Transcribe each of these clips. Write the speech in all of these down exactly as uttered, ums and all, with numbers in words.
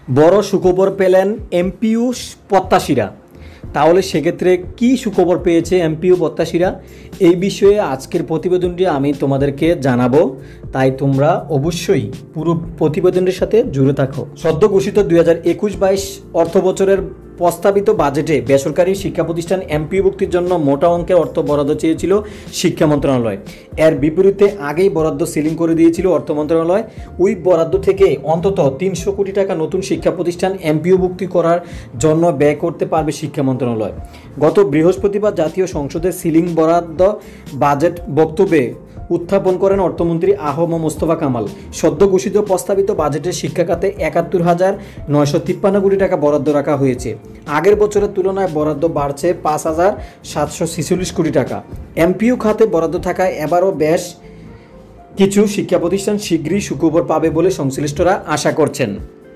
বড় সুখবর পেলেন এমপিইউ প্রত্যাশীরা। তাহলে সেক্ষেত্রে কি সুখবর পেয়েছে এমপিইউ প্রত্যাশীরা, এই বিষয়ে আজকের প্রতিবেদনটি আমি তোমাদেরকে জানাবো, তাই তোমরা অবশ্যই পুরো প্রতিবেদনটির সাথে জুড়ে থাকো। সদ্য ঘোষিত দুই হাজার একুশ বাইশ অর্থ বছরের প্রস্তাবিত বাজেটে বেসরকারি শিক্ষা প্রতিষ্ঠান এমপিইউভুক্তির জন্য মোটা অঙ্কের অর্থ বরাদ্দ চেয়েছিল শিক্ষা মন্ত্রণালয়। এর বিপরীতে আগেই বরাদ্দ সিলিং করে দিয়েছিল অর্থ মন্ত্রণালয়। ওই বরাদ্দ থেকে অন্তত তিনশো কোটি টাকা নতুন শিক্ষা প্রতিষ্ঠান এমপিইউভুক্তি করার জন্য ব্যয় করতে পারবে শিক্ষা মন্ত্রণালয়। গত বৃহস্পতিবার জাতীয় সংসদে সিলিং বরাদ্দ বাজেট বক্তব্যে উত্থাপন করেন অর্থমন্ত্রী আ হ ম মোস্তফা কামাল। সদ্য ঘোষিত প্রস্তাবিত বাজেটে শিক্ষা খাতে একাত্তর হাজার নয়শো তিপ্পান্ন কোটি টাকা বরাদ্দ রাখা হয়েছে। আগের বছরের তুলনায় বরাদ্দ বাড়ছে পাঁচ হাজার সাতশো ছিচল্লিশ কোটি টাকা। এমপিইউ খাতে বরাদ্দ থাকায় এবারও বেশ কিছু শিক্ষা প্রতিষ্ঠান শীঘ্রই সুখবর পাবে বলে সংশ্লিষ্টরা আশা করছেন।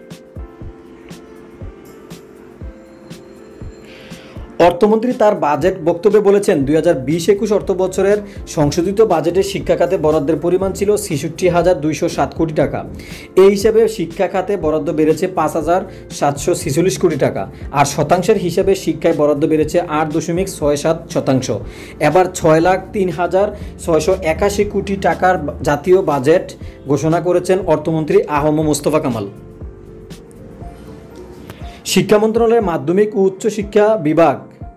অর্থমন্ত্রী তার বাজেট বক্তব্যে বলেছেন, দুই হাজার বিশ একুশ অর্থ বছরের সংশোধিত বাজেটে শিক্ষা খাতে বরাদ্দের পরিমাণ ছিল ছেষট্টি হাজার দুইশো সাত কোটি টাকা। এই হিসাবে শিক্ষা খাতে বরাদ্দ বেড়েছে পাঁচ হাজার সাতশো ছিচল্লিশ কোটি টাকা, আর শতাংশের হিসাবে শিক্ষায় বরাদ্দ বেড়েছে আট দশমিক ছয় সাত শতাংশ। এবার ছয় লাখ তিন হাজার ছয়শো একাশি কোটি টাকার জাতীয় বাজেট ঘোষণা করেছেন অর্থমন্ত্রী আ হ ম মোস্তফা কামাল। শিক্ষা মন্ত্রণালয়ের মাধ্যমিক ও উচ্চ শিক্ষা বিভাগ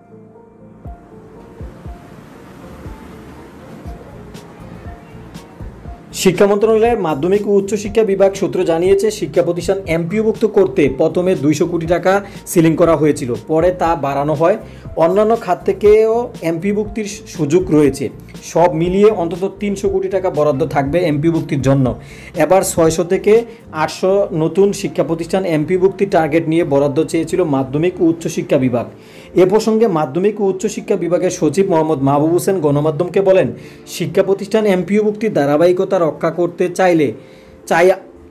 শিক্ষা মন্ত্রণালয়ের মাধ্যমিক ও উচ্চশিক্ষা বিভাগ সূত্র জানিয়েছে, শিক্ষা প্রতিষ্ঠান এমপিইউভুক্ত করতে প্রথমে দুইশো কোটি টাকা সিলিং করা হয়েছিল, পরে তা বাড়ানো হয়। অন্যান্য খাত থেকেও এমপিইউভুক্তির সুযোগ রয়েছে। সব মিলিয়ে অন্তত তিনশো কোটি টাকা বরাদ্দ থাকবে এমপিইউভুক্তির জন্য। এবার ছয়শো থেকে আটশো নতুন শিক্ষা প্রতিষ্ঠান এমপিইউভুক্তির টার্গেট নিয়ে বরাদ্দ চেয়েছিল মাধ্যমিক ও উচ্চশিক্ষা বিভাগ। এ প্রসঙ্গে মাধ্যমিক ও উচ্চশিক্ষা বিভাগের সচিব মোহাম্মদ মাহবুব হোসেন গণমাধ্যমকে বলেন, শিক্ষা প্রতিষ্ঠান এমপিইউভুক্তির ধারাবাহিকতা রক্ষা করতে চাইলে চাই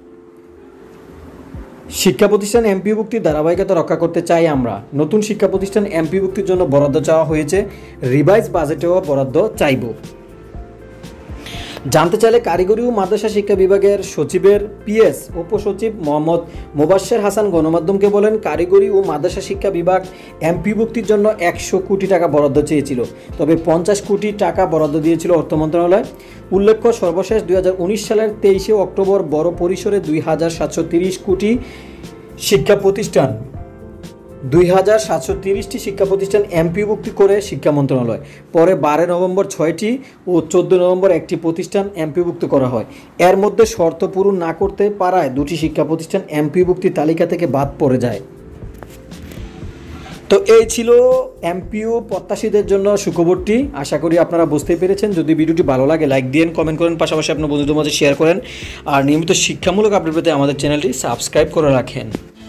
শিক্ষা প্রতিষ্ঠান এমপিইউভুক্তির ধারাবাহিকতা রক্ষা করতে চাই আমরা। নতুন শিক্ষা প্রতিষ্ঠান এমপিইউভুক্তির জন্য বরাদ্দ চাওয়া হয়েছে, রিভাইজ বাজেটেও বরাদ্দ চাইব। জানতে চাইলে কারিগরি ও মাদ্রাসা শিক্ষা বিভাগের সচিবের পিএস উপসচিব মোহাম্মদ মোবাশ্বের হাসান গণমাধ্যমকে বলেন, কারিগরি ও মাদ্রাসা শিক্ষা বিভাগ এমপিইউভুক্তির জন্য একশো কোটি টাকা বরাদ্দ চেয়েছিল, তবে পঞ্চাশ কোটি টাকা বরাদ্দ দিয়েছিল অর্থ মন্ত্রণালয়। উল্লেখ্য, সর্বশেষ দুই হাজার উনিশ সালের তেইশে অক্টোবর বড় পরিসরে দুই হাজার সাতশো তিরিশ কোটি শিক্ষা প্রতিষ্ঠান দুই হাজার সাতশো তিরিশটি শিক্ষা প্রতিষ্ঠান এমপিইউভুক্তি করে শিক্ষা মন্ত্রণালয়। পরে বারো নভেম্বর ছয়টি ও চোদ্দো নভেম্বর একটি প্রতিষ্ঠান এমপিইউভুক্ত করা হয়। এর মধ্যে শর্ত পূরণ না করতে পারায় দুটি শিক্ষা প্রতিষ্ঠান এমপিইউভুক্তির তালিকা থেকে বাদ পড়ে যায়। তো এই ছিল এমপিইউ প্রত্যাশীদের জন্য সুখবরটি। আশা করি আপনারা বুঝতে পেরেছেন। যদি ভিডিওটি ভালো লাগে লাইক দিন, কমেন্ট করেন, পাশাপাশি আপনার বন্ধুদের মাঝে শেয়ার করেন, আর নিয়মিত শিক্ষামূলক আপডেট পেতে আমাদের চ্যানেলটি সাবস্ক্রাইব করে রাখেন।